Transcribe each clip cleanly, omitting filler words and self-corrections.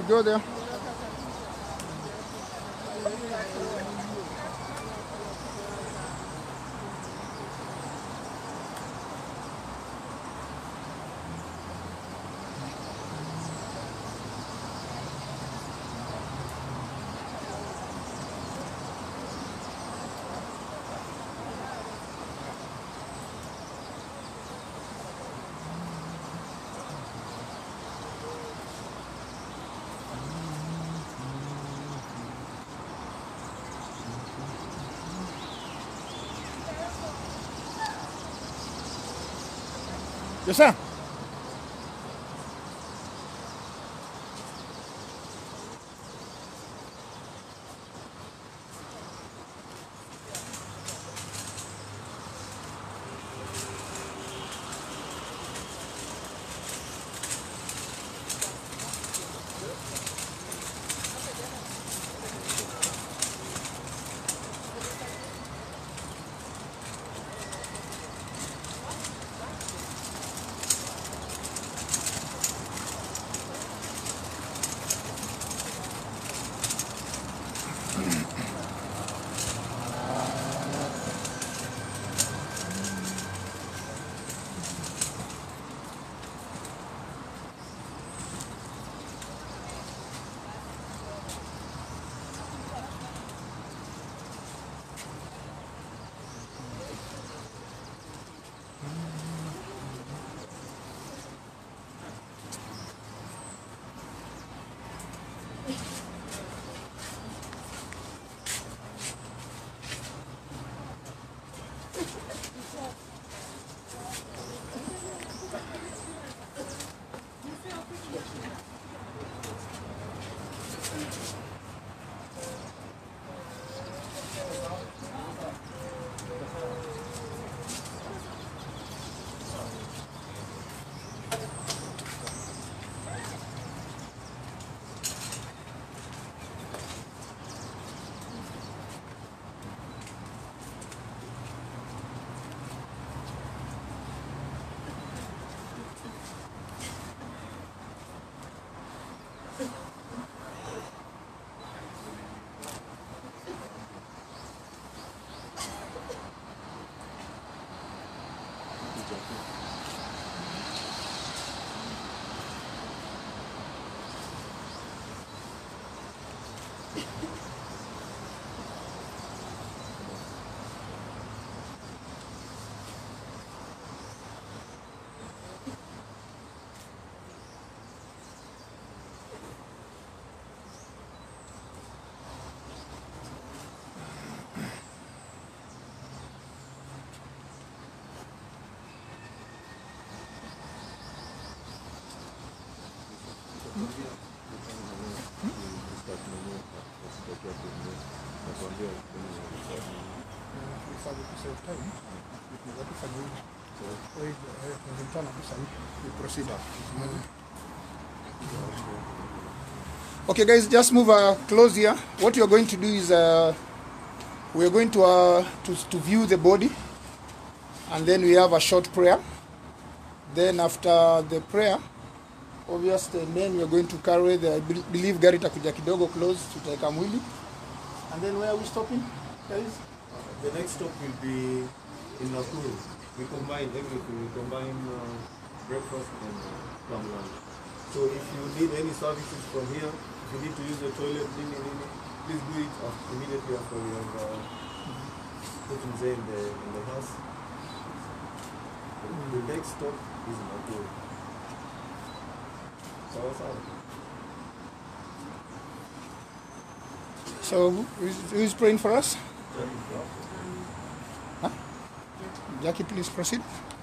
Go there. Yes, sir. Okay, guys, just move close here. What you're going to do is we're going to view the body, and then we have a short prayer. Then after the prayer, obviously, then we're going to carry the, I believe gari takuja kidogo close to tutaweka mwili. And then where are we stopping, guys? The next stop will be in Nakuru. We combine everything. We combine breakfast and plum lunch. So if you need any services from here, if you need to use the toilet, please do it immediately after we have put him there in the house. The next stop is Nakuru. So who is praying for us? Huh? Jackie, please proceed.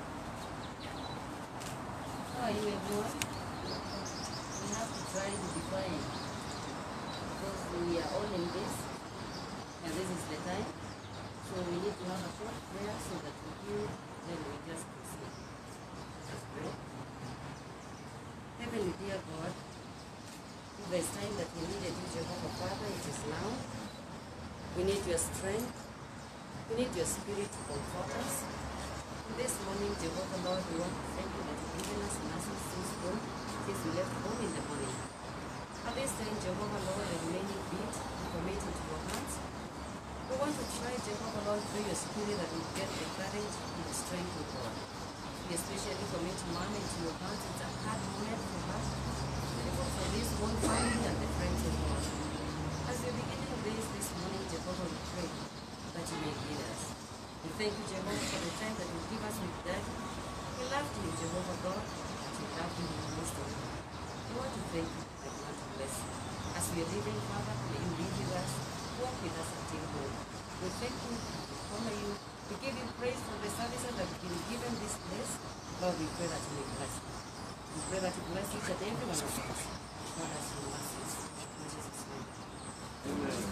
How are you, everyone? We have to try to define because we are all in this, and this is the time. So we need to have a short prayer so that we do, then we just proceed. Let's pray. Heavenly dear God, this time that we needed you, Jehovah Father, it is now. We need your strength. We need your spirit to comfort us. This morning, Jehovah Lord, we want to thank you that you've given us mercy since we left home in the morning. At this time, Jehovah Lord, the remaining bit, we commit into your hands. We want to try, Jehovah Lord, through your spirit that we get the courage and the strength of God. We especially commit Mom into your hands. It's a hard moment for her. For this one family and the friends of God. As we're beginning this morning, Jehovah, we pray that you may guide us. We thank you, Jehovah, for the time that you give us with Daddy. We love you, Jehovah God, and we love you in the midst of God. We want to thank you and we want to bless you. As we are living, Father, may you be with us, walk with us until home. We thank you, we honor you, we give you praise for the services that have been given this place. Lord, we pray that you may bless us. We pray that you bless each and every one of us. God has your mercies. In Jesus' name. Amen.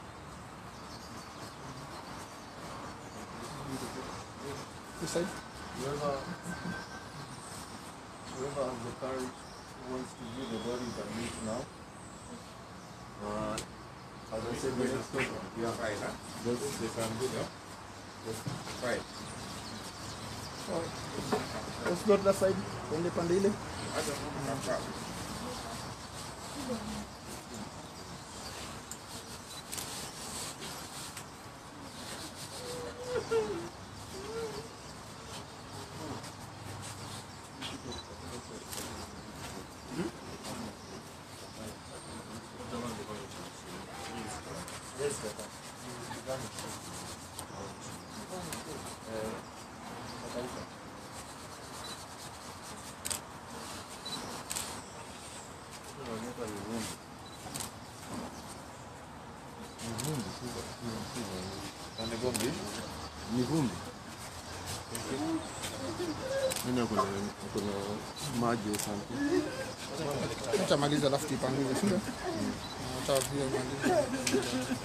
This side. Whoever has the courage who wants to view the body can meet now. As I said, we just yeah. Right, huh? Just they can do that. Right. Let's go to that side. Twende pande ile. I don't know. No problem. Ni vumbi. Nina kuna maji sana. Tutamaliza alafu tuipanguze, si ndio? Tutavia maliza.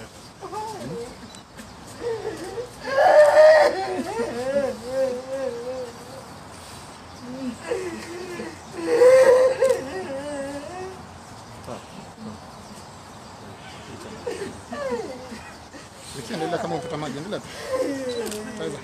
Endelea kama ufuta maji, endelea tu. Taweza.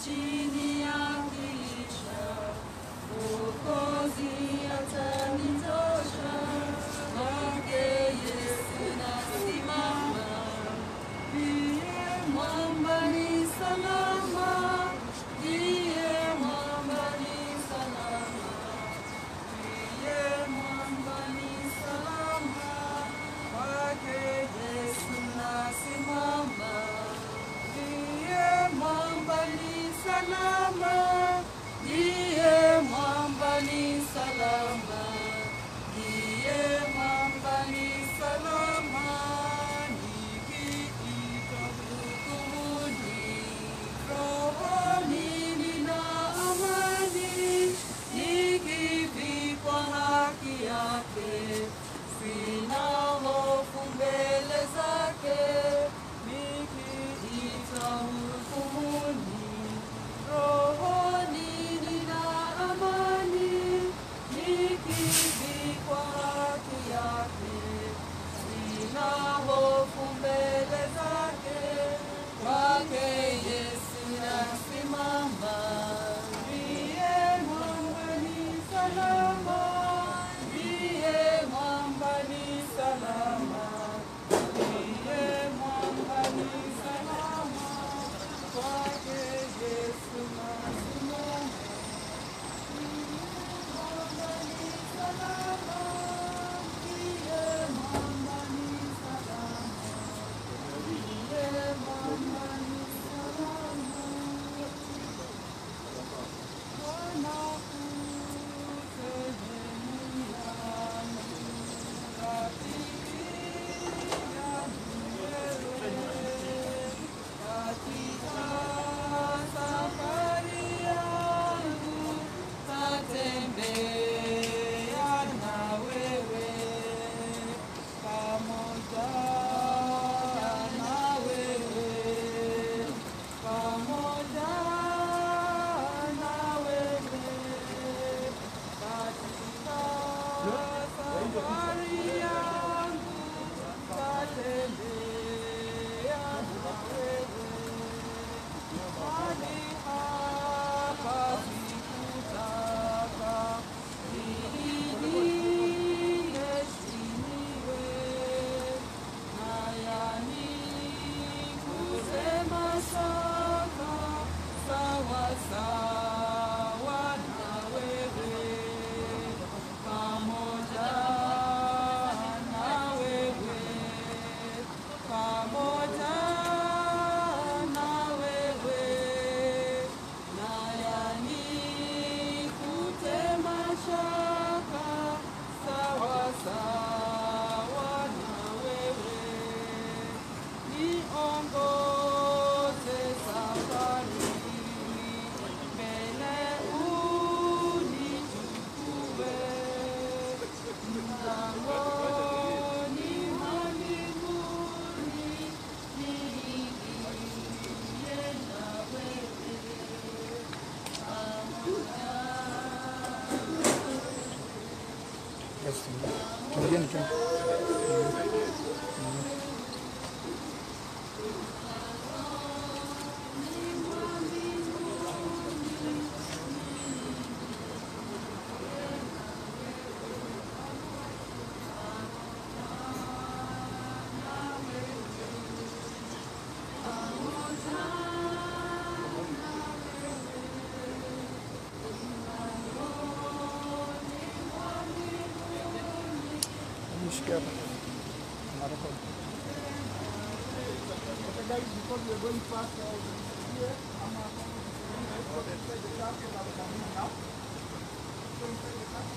chini ya kisha Mwokozi atanitosha, kwake Yesu nasimama, ndiye mwamba ni salama, ndiye mwamba ni salama, ndiye mwamba ni salama, kwake Yesu nasimama, ndiye mwamba ni salama, ndiye mwamba ni salama, ndiye mwamba ni salama, nikiitwa hukumuni, rohoni nina amani, nikivikwa haki yake, sina hofu mbele zake, nikiitwa hukumuni, rohoni nina amani, nikivikwa haki yake, sina hofu mbele zake, kwake Yesu nasimama, ndiye mwamba ni salama, ndiye mwamba ni salama, ndiye mwamba ni salama, kwake Yesu nasimama, ndiye mwamba ni salama, ndiye mwamba ni salama, ndiye mwamba ni salama. Bwana usehemu yangu, rafiki yangu wewe, katika safari yangu tatembea na wewe, pamoja na wewe, pamoja na wewe, katika safari yangu tatembea na wewe, hadi hapa sikutaka niheshimiwe, haya ni kusema shaka sawa sawa na wewe, pamoja na wewe, pamoja na wewe, na yani kutema shaka sawa sawa na wewe, niongoze safari mbele, unichukue mlangoni mwa mbinguni, niingie na wewe, pamoja. Yes, tuingieni tu. Nishike hapa. Narekodi. Okay guys, because we are going fast here, I'm inside the car, so I'm coming now. So inside the car.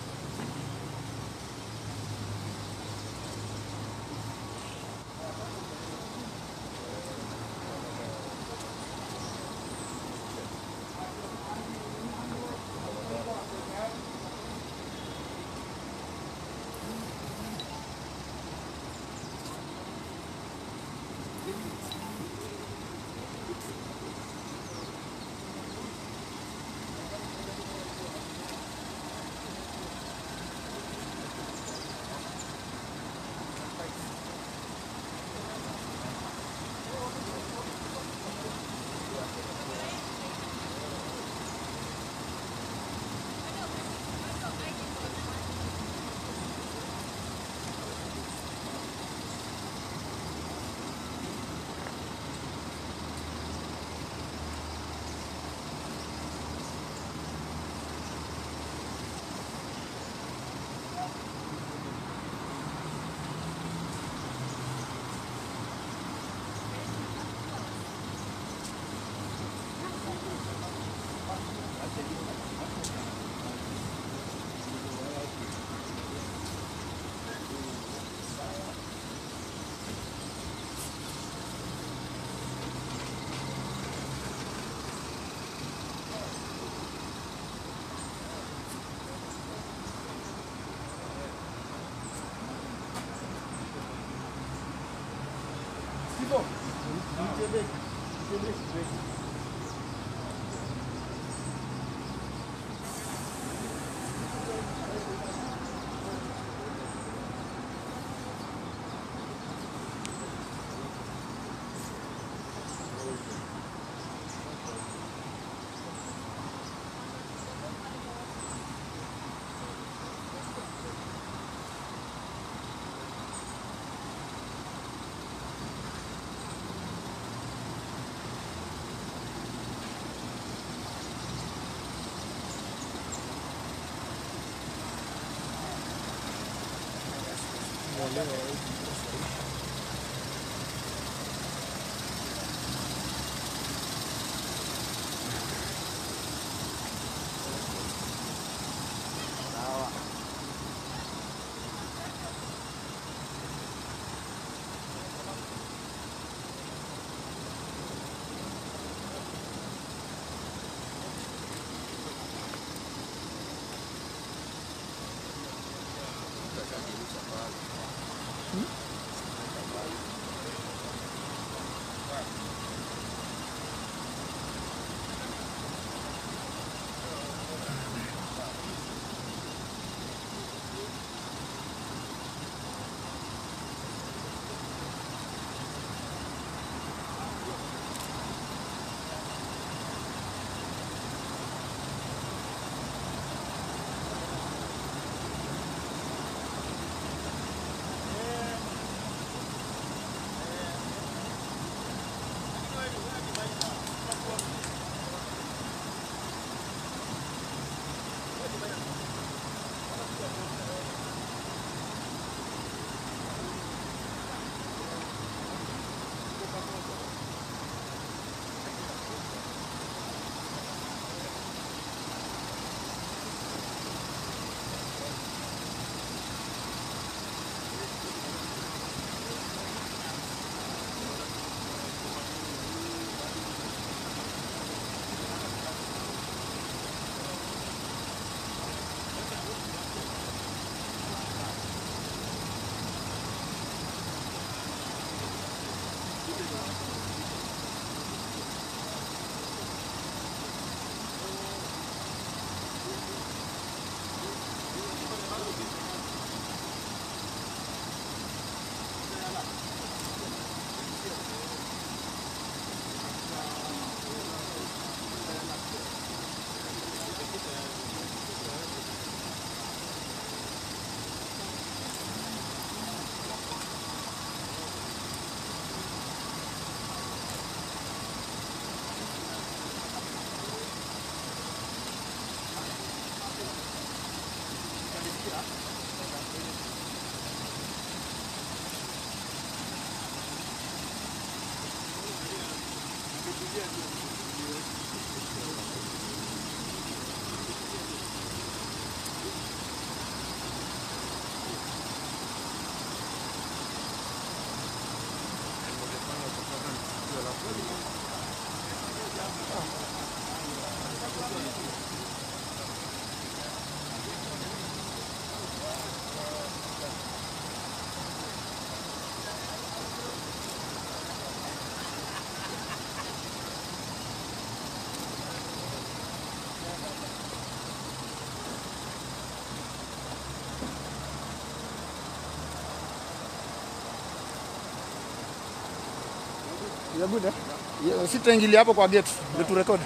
You are good, eh? Yeah, sitaingilia hapo kwa gate ndio tu record.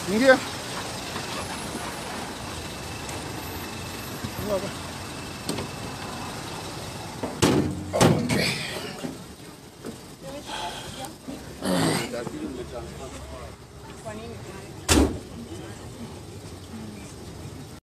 Ingia. Okay.